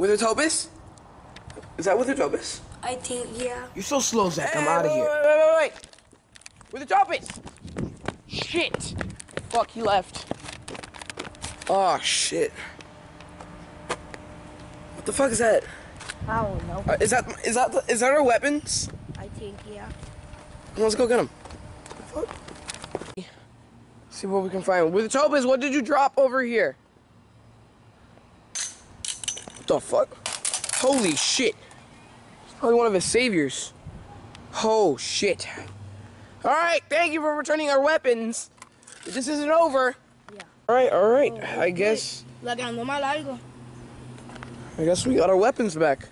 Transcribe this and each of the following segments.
Withertopus? Is that Withertopus? I think, yeah. You're so slow, Zach. I'm out of here. Wait. Withertopus! Shit! Fuck, he left. Oh, shit. What the fuck is that? I don't know. Is that our weapons? I think, yeah. Let's go get them. Fuck. See what we can find. Withertopus, what did you drop over here? What the fuck? Holy shit. It's probably one of his saviors. Oh shit. Alright, thank you for returning our weapons. This isn't over. Yeah. Alright. Oh, I guess La que andó mal algo. we got our weapons back.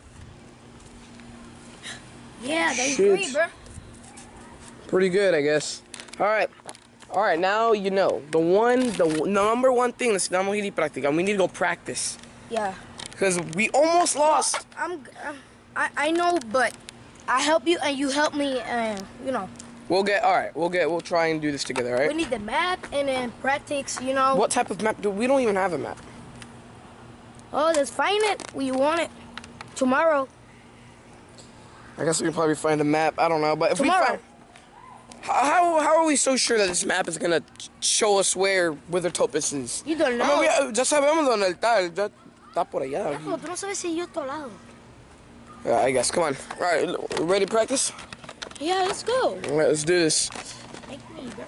Yeah, that's Shit. great, bro. Pretty good, I guess. Alright, now you know. The number one thing that's not muy práctica. We need to go practice. Yeah. Because we almost lost. I know, but I help you and you help me, and you know. We'll try and do this together, alright? We need the map and then practice, you know. What type of map? We don't even have a map. Oh, let's find it. We want it tomorrow. I guess we can probably find a map. I don't know, but if Tomorrow. we find, how are we so sure that this map is gonna show us where Withertopus is? You don't know. Ya sabemos dónde está. Ya está por allá. No, tú no sabes si yo estoy al lado. Yeah, I guess. Come on. All right, ready to practice? Yeah, let's go. All right, let's do this. Make me, bro.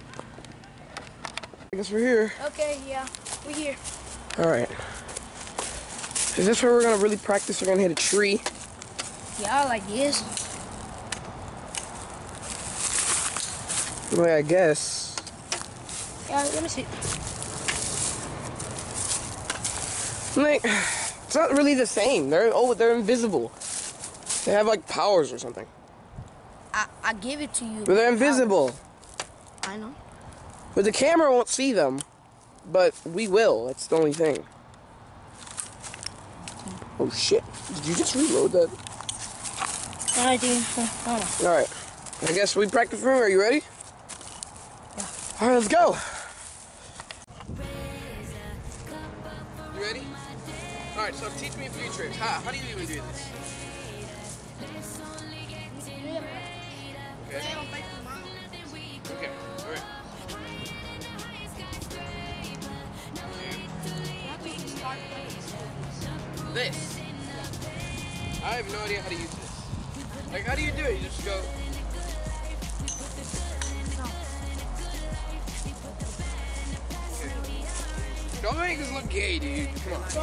I guess we're here. Okay, yeah, we're here. All right. Is this where we're gonna really practice? We're gonna hit a tree. Yeah, like this. Well, I guess. Yeah, let me see. Like, it's not really the same. They're invisible. They have like powers or something. I give it to you. But they're invisible. I know. But the camera won't see them. But we will. That's the only thing. Oh shit. Did you just reload that? I think. Alright. I guess we practice from here. Are you ready? Yeah. Alright, let's go. You ready? Alright, so teach me a few tricks. How do you even do this? Okay. Okay, alright. This. I have no idea how to use this. Like, how do you do it? You just go. Okay. Don't make this look gay, dude. Come on.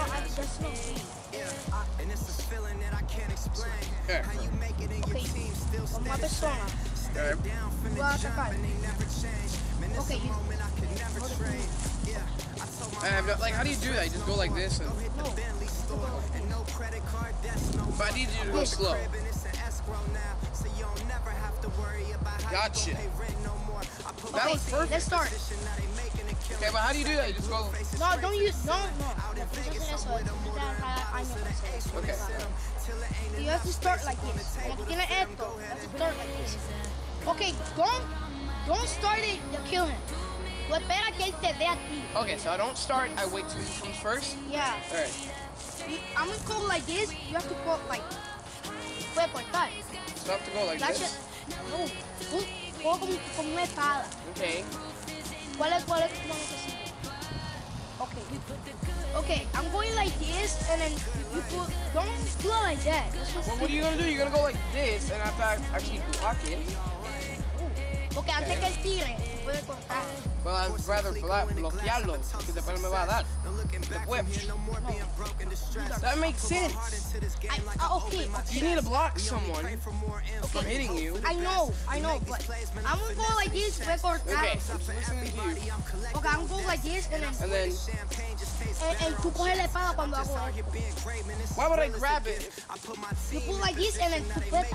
And it's a feeling that I can't explain. Okay. How you make it in your team still Como una persona. Okay. down from the Voy a jump atacar. and they never change. Man, this Okay, a you. moment I could never trade. Yeah, I told my I have no, like, how do you do that? You just go like this and. hit the Bentley store and no credit card, that's no But I need you to go slow. crib and it's an escrow now, so you don't never have to worry about how Gotcha. you gon' pay rent no more. I put That my was perfect. Let's start. position, now they making a killing. Okay, but how do you do that? You just go. No, don't use. No. Entonces eso es cada año. Okay. You have to start like this. Como tú tienes esto, you have to start like this. Okay, don't start it. You kill him. Tú espera que él te dé a ti. Okay, so I don't start. I wait till he comes first. Yeah. All right. I'm gonna go like this. You have to go like. Puede cortar. So I have to go like That's this. No. Tú coge como una espada. Okay. ¿Cuál es tu mano que sigue? Okay. Okay, I'm going like this, and then you put. Don't do it like that. Well, what are you gonna do? You're gonna go like this, and after I actually block it. Porque antes que él tire, puede cortar. Well, I'd rather bloquearlo, porque después me va a dar. Después. That makes sense. Okay. You need to block someone from hitting you. I know, but I'm gonna go like this, puede cortar. Okay, I'm just listening to you. Okay, I'm going like this, and then. And tú coges la espada cuando hago esto. why would I grab it? You pull like this, and then tú petas.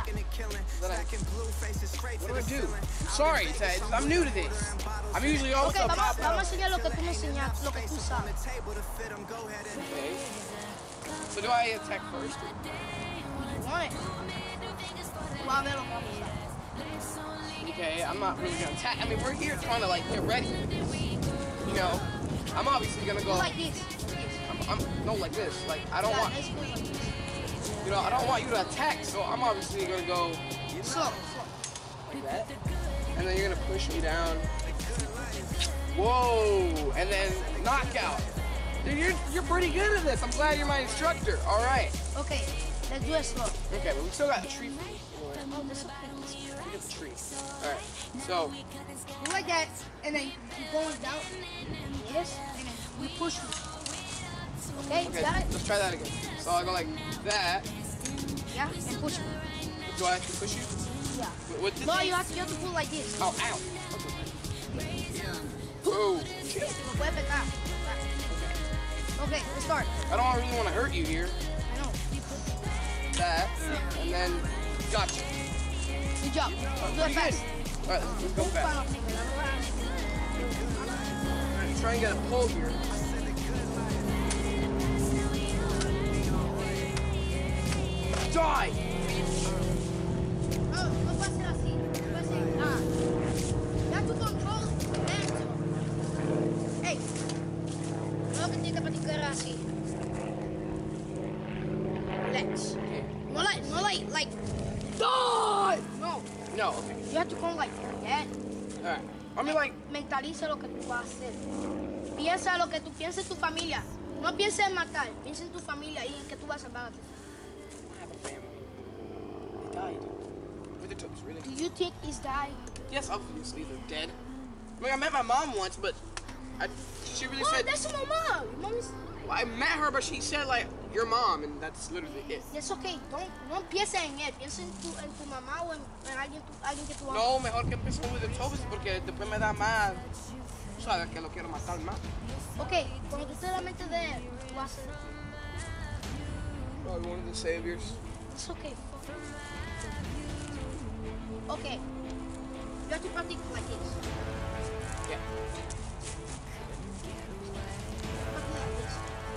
What do I do? Sorry, Ted. I'm new to this. I'm usually always Okay, up. vamos a enseñar lo que tú me enseñas, lo que tú sabes. Okay. So do I attack first? You want it. Tú vas a ver lo que vamos a hacer. Okay, I'm not really gonna attack. I mean, we're here trying to like get ready. You know, I'm obviously gonna go. Like this. no, like this. Like, I don't want, Let's go like this. you know, I don't want you to attack, so I'm obviously gonna go Slow. like that. And then you're gonna push me down. Whoa, and then knockout. Dude, you're pretty good at this. I'm glad you're my instructor. All right. Okay, let's do it slow. Okay, but we still got the tree. Oh, this okay. We get the tree. All right. So, Do like that, and then you going down. Yes, and then we push you. Okay, okay, got it? let's try that again. So I go like that. Yeah, and push you. Do I have to push you? Yeah. With the No, tree? you have to pull like this. Oh, ow. Okay. Oh, shit. Puede pegar. Okay, let's start. I don't really want to hurt you here. I know. That, and then gotcha. Good job. Do it Pretty good. fast. All right, let's go fast. All right, try and get a pull here. Die! No, no puede ser así. Puede ser. You have to control lento. Hey. No que tiene que practicar así. Relax. No like. Die! No. No, okay. You have to go like that. All right. I mean, like, Mentaliza lo que tú vas a hacer. Piensa lo que tú piensas en tu familia. No pienses en matar. Piensa en tu familia y en que tú vas a salvar a tu familia. I have a family. They died. With the toes, really? Do you think he's dying? Yes, obviously they're dead. I mean, I met my mom once, but she really Oh, said. that's your mom. Your mom is... Well, I met her, but she said like your mom, and that's literally it. It's okay. No piensa en él. Piensa en tu mamá o en alguien que tú amas. No, mejor que empecemos with the toes, porque después me da más. Sabes que lo quiero matar más. Ok, cuando tú estés en la mente de él, tú vas a hacer... Probably one of the saviors. It's okay. Okay. You have to practice like this. Yeah. Practice like this.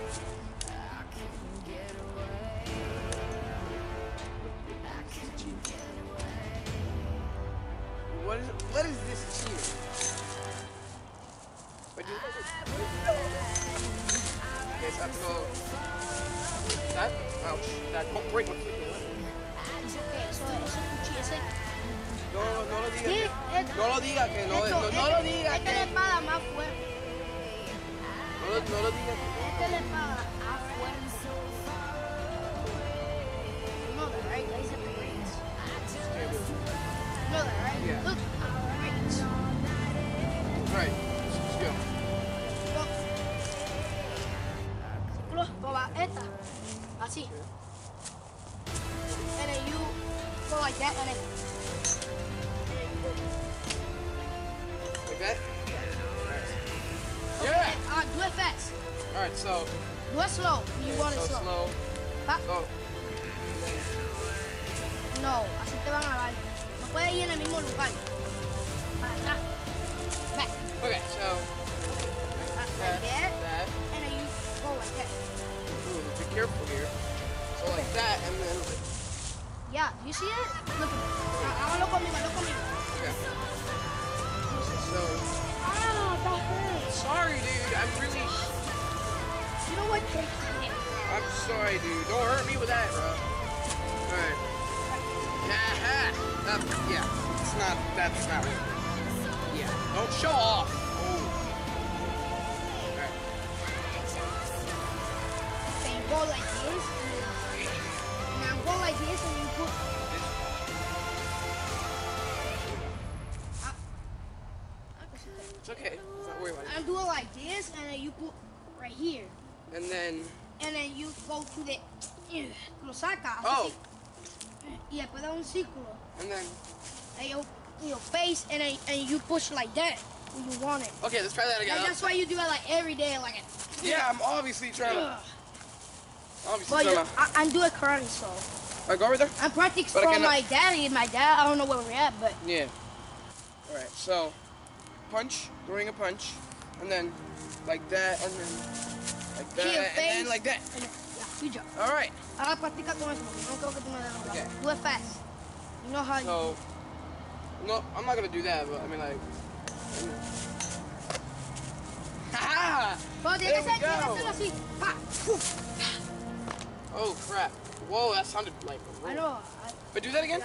What is this cheer? What do you Okay, so I have to go. That? Ouch. That won't break my foot. Okay, so ese cuchillo, ese... No lo digas. Sí, No lo digas, que no lo digas. Esta es la espada más fuerte. No lo digas. Esta es la espada más fuerte. You know that, right? That is a great. You know that, right? Yeah. Look. Right. Let's go. Círculo, toma esta. Así. And then you go like that, and then Like that? okay, Yeah! do it fast. Alright, so. Do it slow. You want it So slow. slow. Pa- So. No, así te van a dar. No puedes ir en el mismo lugar. Para atrás. Back. Okay, so. Like that. That. And then you go like that. Ooh, be careful here. So like that, and then. Yeah, you see it? Look at me. Hágalo conmigo, hágalo conmigo. Okay. So. Ah, that hurts. Sorry, dude. I'm really. You know what? Take it. I'm sorry, dude. Don't hurt me with that, bro. Alright. Yeah. That's not right. Yeah. Don't show off. Oh. Alright. Okay, you go like this. And now go like this and you put... It's okay. Let's not worry about it. I'm doing like this and then you put right here. And then. And then you go to the... Lo saca. Oh. Y después da un círculo. And then. And your face and then and you push like that when you want it. Okay, let's try that again. And that's why you do it like every day, like Yeah, I'm obviously trying to. Ugh. Obviously But trying to. I'm doing karate, so Alright, go over there. I'm practicing But I from cannot- my daddy. My dad, I don't know where we're at, but Yeah. Alright, so. Punch. Throwing a punch. And then. Like that. And then. Like that. Kill And then face. like that. And then, yeah, good job. Alright. Ahora practica con eso. No creo que tú me des un Okay. Do it fast. You know how you... So. No, I'm not gonna do that, but I mean, like. Haha! Ah! Pero There we tiene que go. hacerlo así. Pa. Oh crap! Whoa, that sounded like. I know. But do that again.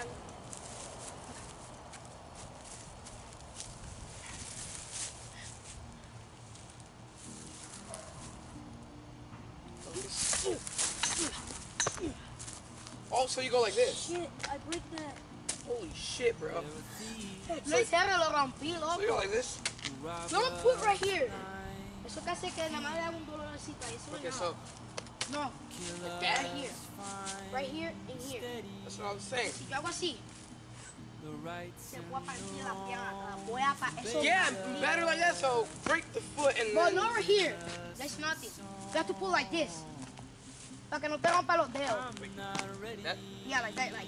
Oh, so you go like this? Shit, I break that. Holy shit, bro! No es serio, lo rompí, So you go loco. like this? Don't put right here. Eso que hace que nada más le haga un dolorcito ahí. Eso Okay, no. so No, like right that. here. Right here and here. That's what I was saying. Si yo hago así, se voy a partir la pierna. Voy a eso. Yeah, better like that. So break the foot and But then. not right here. That's nothing. You have to pull like this. Para que no te rompa los dedos. That, Yeah, like that, like.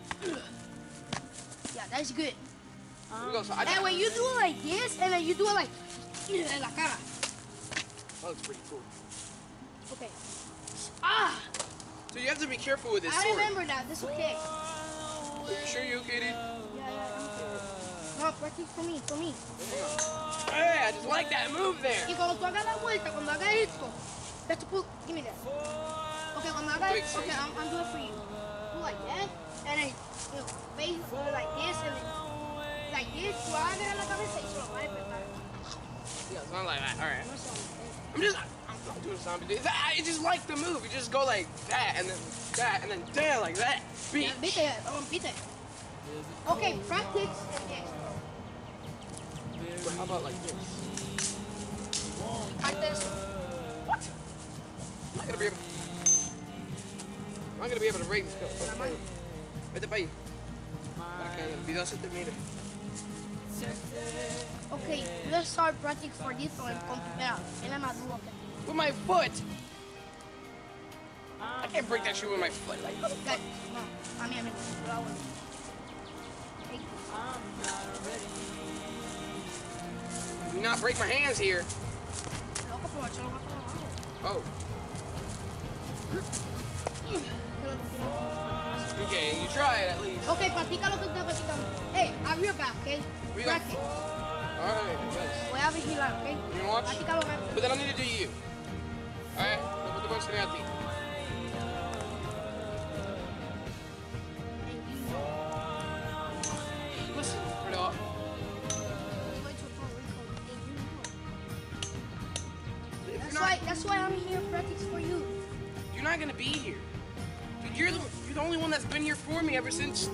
Yeah, that's good. here we go. So I And when you do it like this, and then you do it like en la cara. that looks pretty cool. Okay. Ah! So you have to be careful with this I sword. remember that. That's okay. Are you sure you okay, dude? Yeah. No, practice for me, for me. Hey, I just like that move there. Y cuando tú hagas la vuelta, cuando hagas esto, you have to pull. Give me that. Okay, cuando hagas Big esto, okay, face. I'm doing it for you. Pull like that, and then you know, face like this, and then like this. Tú vas a agarrar la cabeza y se lo vas a despertar. Yeah, something like that. All right. No sé. I'm doing something. I just like the move. You just go like that and then down like that. Beat. Viste, rompiste. Okay, practice and this. How about like this? Practice. What? I'm not gonna be able to break this cup. Vete pa' ahí. Para que el video se termine. Okay, let's start practice for this one. Mira, tiene más duro que With my foot. I can't break that shoe with my foot. Like, okay, no, a mí, lo hago. Hey, do not break my hands here. loco, pero échalo más para abajo. Oh. Okay, you try it at least. Okay, practica lo que estás practicando. Hey, have your back, okay? We go. Practice. Alright, I guess. Voy a vigilar, okay? You watch? Practica lo que... But then I need to do you. Alright? Look what the book's gonna have to eat. Listen, Ricardo. That's why I'm here practice for you. You're not gonna be here. Dude, you're the only one that's been here for me ever since.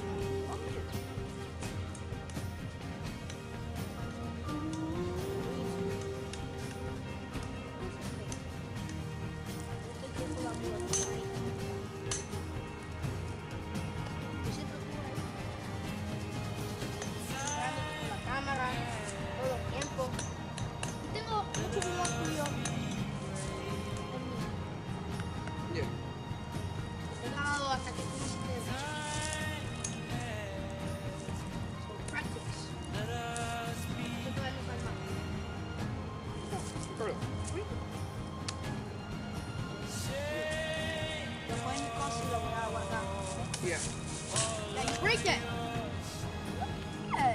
La cámara, todo el tiempo. Y tengo mucho videos tuyos. Yeah. He grabado hasta que tú hiciste eso. So practice. Yo todavía no calma. Ricardo. Después mi cosa y lo voy a guardar. Yeah. Now you break that. Yeah.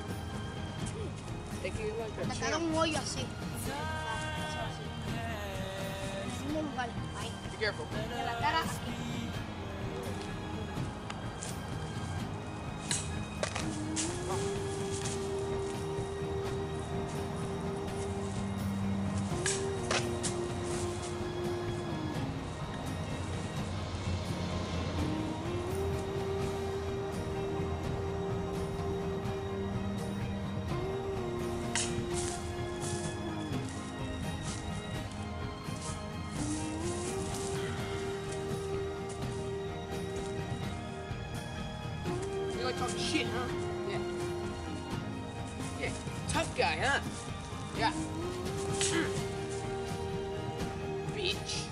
Taking it like a Sacaron champ. un hoyo así. En el mismo lugar. Ahí. Be careful. De la cara aquí. You like talking shit, huh? Yeah. Yeah. Tough guy, huh? Yeah. Bitch.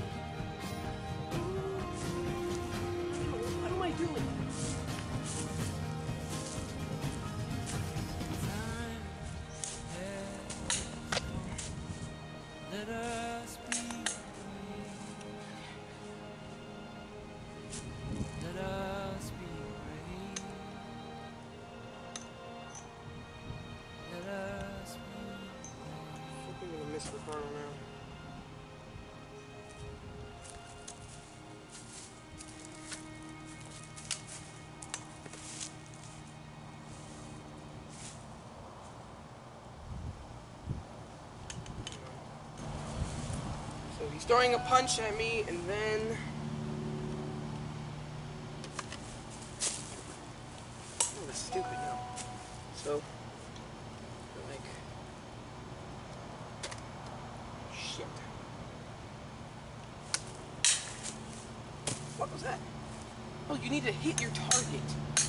What am I doing? Let us be free. Let us be brave. Let us be Fucking gonna miss miss Ricardo now. So he's throwing a punch at me, and then oh, that's stupid now. So like shit. What was that? Oh, you need to hit your target.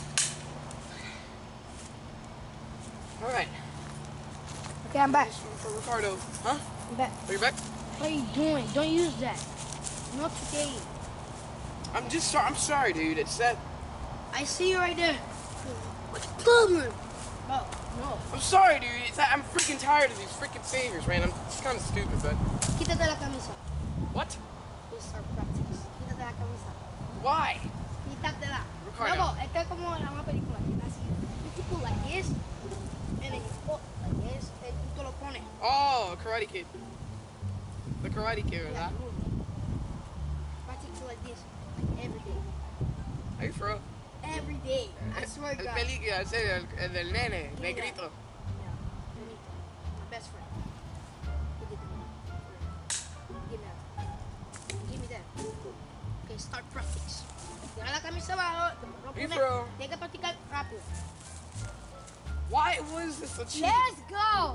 All right. Okay, I'm back. This one for Ricardo, huh? I'm back. Are you back? What are you doing? Don't use that. Not today. I'm just sorry. I'm sorry, dude. It's that. I see you right there. What's the problem? Oh, no. I'm sorry, dude. It's that I'm freaking tired of these freaking saviors, man. It's kind of stupid, but. Quítate la camisa. What? This is our practice. Quítate la camisa. Why? Quítatela. Ricardo. Luego, esta es como en una película. Así. You put like this, and then you put like this, and tú te lo pones. Oh, Karate Kid. The Karate Kid, Yeah, ¿verdad? practice like this, like every day. Are you for real? Every day. I swear to El God. película, en serio, el del nene, Give me negrito. that. Yeah, Benito, my best friend. He did it. Give me that. Give me that. Okay, start practice. Tira la camisa abajo, lo You pones. throw. Tienes que practicar rápido. Why was this a cheat? Let's go.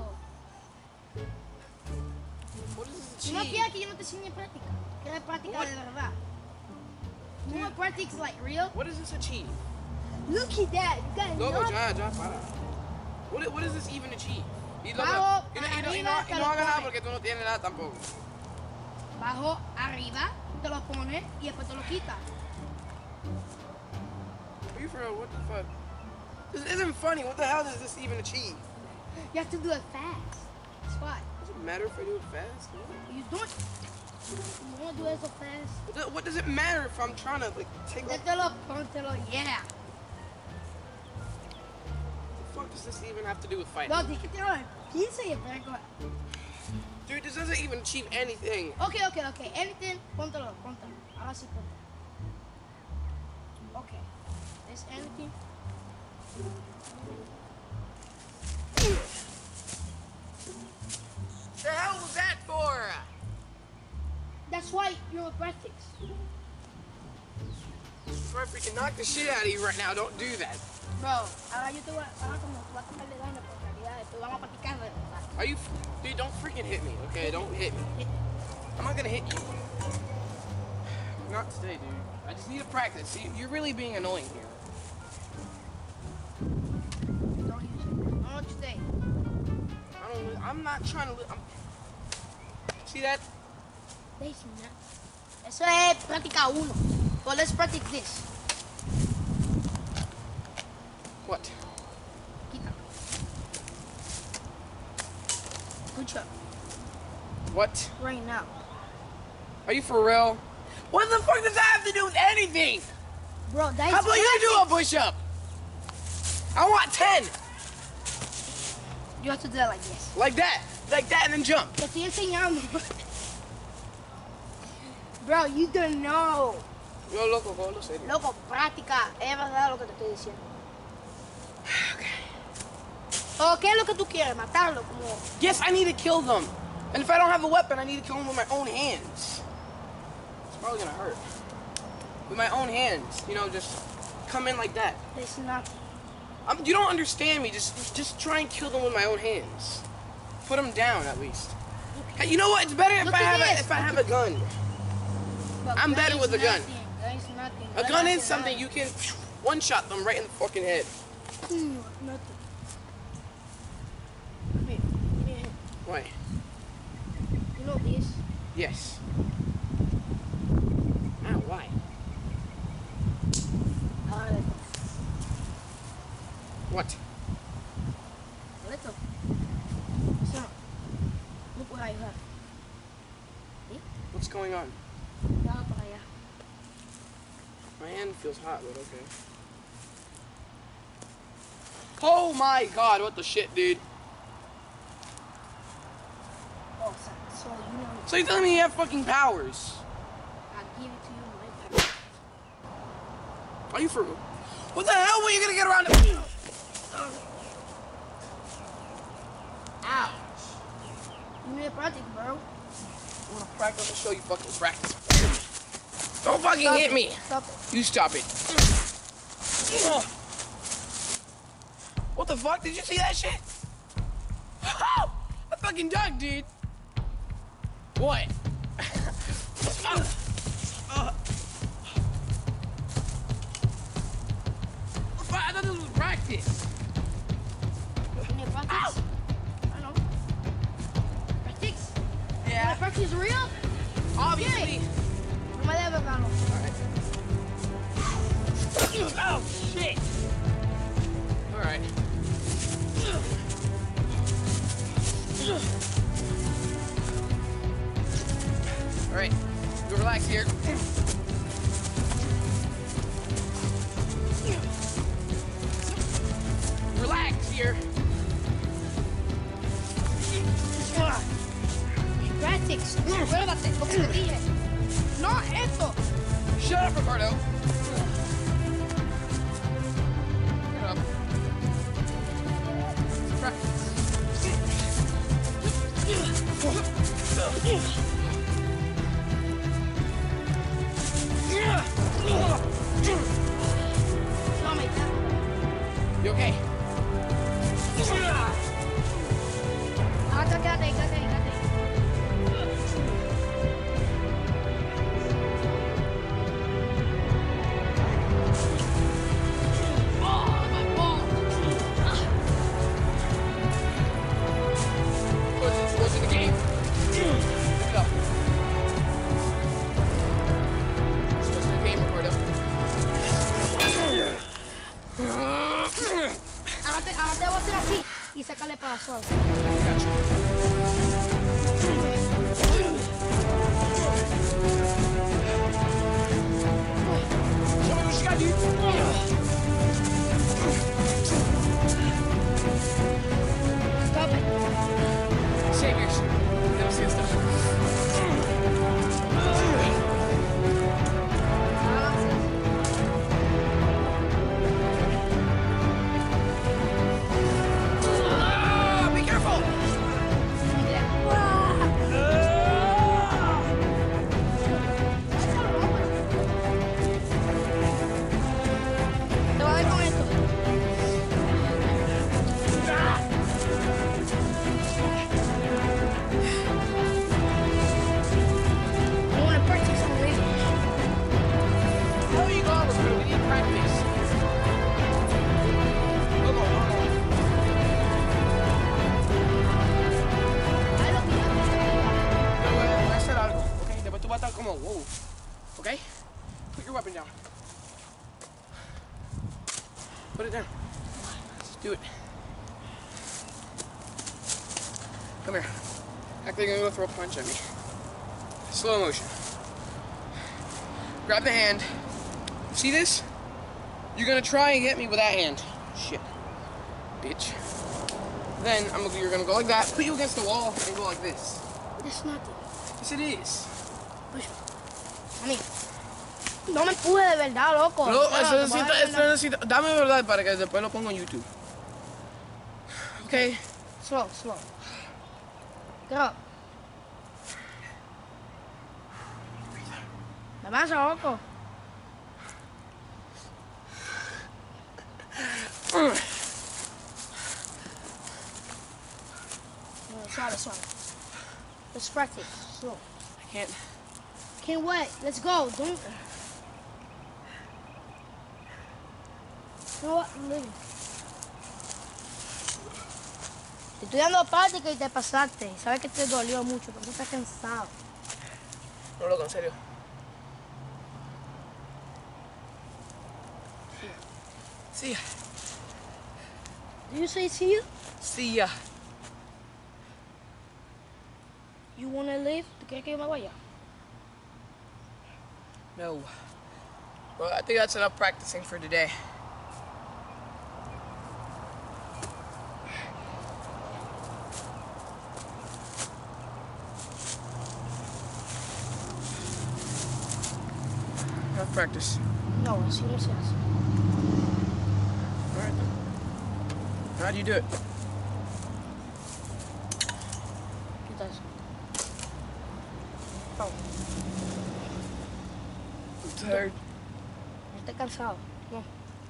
What is this Si a no cheat? quieres que yo no te enseñe práctica. Quieres práctica What? de verdad. You want practice like real? What is this a cheat? Look at that. You got Loco, enough. ya, para. What is this even a cheat? Y no, Bajo, y no arriba, te lo haga nada pones. porque tú no tienes nada tampoco. Bajo, arriba, te lo pones y después te lo quitas. Are you for real? What the fuck? This isn't funny. What the hell does this even achieve? You have to do it fast. That's why. Does it matter if I do it fast? You don't. You won't do it so fast. What does it matter if I'm trying to like take off? Mételo, póntelo, yeah. What the fuck does this even have to do with fighting? No, tienes que tirarlo en el piso y después coger. Dude, this doesn't even achieve anything. Okay. Anything, póntelo. Ahora sí, póntelo. Okay. Is anything? The hell was that for? That's why you're practice. Before I freaking knock the shit out of you right now, don't do that. Bro, ahora yo te voy a, ahora como tú vas a tomarle daño por realidad, después vamos a practicar de verdad. Are you, dude? Don't freaking hit me, okay? Don't hit me. I'm not gonna hit you. Not today, dude. I just need to practice. See, you're really being annoying here. Don't use it. Not today. I'm not trying to. See that? There's not. Eso es práctica 1. So let's practice this. What? Quita. Good job. What? Right now. Are you for real? What the fuck does that have to do with anything? Bro, that is How about you do a push-up? I want 10. You have to do it like this. Like that, and then jump. Te estoy enseñando. Bro, you don't know. Yo, loco, lo sé. Loco, práctica. Es verdad lo que te estoy diciendo. ¿O qué es lo que tú quieres? Matarlo como... Yes, I need to kill them. And if I don't have a weapon, I need to kill them with my own hands. It's probably gonna hurt. With my own hands, you know, just come in like that. There's nothing. You don't understand me. Just try and kill them with my own hands. Put them down at least. Hey, you know what? It's better if Look I at have this. if I have a gun. But I'm that better is with a gun. nothing. That is nothing. A That gun is is something you can one-shot them right in the fucking head. Nothing. Come here. Give me a hand. Why? You know this? Yes. Ah, why? What? Little. So, look what I have. See? What's going on? Dale para allá. My hand feels hot, but okay. Oh my god, what the shit, dude? Oh, sorry. So you're telling me you have fucking powers? I'll give it to you my power. Are you for real? What the hell were you gonna get around to? Ow. You need to practice, bro. I wanna practice. I'll show you fucking practice. Don't fucking Stop hit it. me. Stop it. You stop it. What the fuck? Did you see that shit? I fucking ducked, dude. What? I thought this was practice. You need to practice? Ow. I know. Practice? Yeah. Practice is real? Obviously. No me debe, Ricardo. Oh, shit. All right. All right. You relax here. Relax here. Practice. Acuérdate lo que te dije. No, esto. Shut up, Ricardo. Shut up. No, me está. You okay? Quédate ahí, quédate ahí, quédate ahí. What's in the game? Go. What's in the game, Ricardo? Ahora te voy a hacer así y sacarle para suave. Gotcha. Show me what you got, dude. Stop it. Saviors. Never see this stuff. Ah, be careful. Te voy a dar con esto. I want to practice on this. How are you going, Ricardo? We need practice. Hold on, hold on. No, voy a hacer algo, ¿ok? Después tú vas a estar como, wow, ¿ok? Put your weapon down. Put it down. Let's do it. Come here. Act like you're gonna go throw a punch at me. Slow motion. Grab the hand. See this? You're gonna try and get me with that hand. Shit. Bitch. Then you're gonna go like that, put you against the wall, and go like this. That's nothing. Yes, it is. A mí. No me empuje de verdad, loco. No, Espera, eso te voy a dar necesita, verdad. eso necesita. Dame verdad para que después lo ponga en YouTube. Okay. Slow, slow. Get up. ¿Qué pasa, loco? No, suave, suave. Let's practice. Slow. I can't. Can't wait. Let's go. Don't. You know what? I'm leaving. Te estoy dando práctica y te pasaste. Sabes que te dolió mucho, pero tú estás cansado. No, loco, en serio. See ya. Did you say see you? See ya. You wanna leave? ¿Tú quieres que yo me vaya? No. Well, I think that's enough practicing for today. practice. No, así no se hace. All right. How do you do it? Quita eso. Vamos. I'm tired. No estés cansado. No.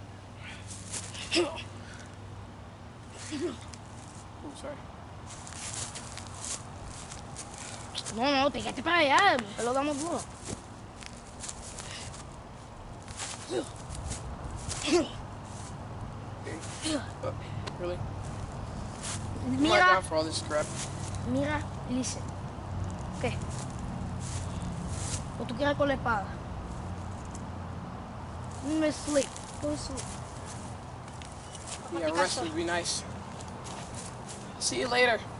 I'm sorry. No, pégate para allá. Te lo damos duro. Really? Am I Mira, down for all this crap? mira, listen. ¿Qué? ¿O tú quieres con la espada? Me sleep. Go to sleep. Yeah, rest would be nice. See you later.